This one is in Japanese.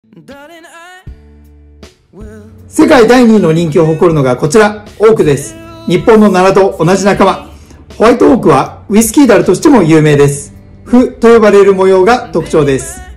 世界第2位の人気を誇るのがこちら、オークです。日本の奈良と同じ仲間。ホワイトオークはウイスキー樽としても有名です。フと呼ばれる模様が特徴です。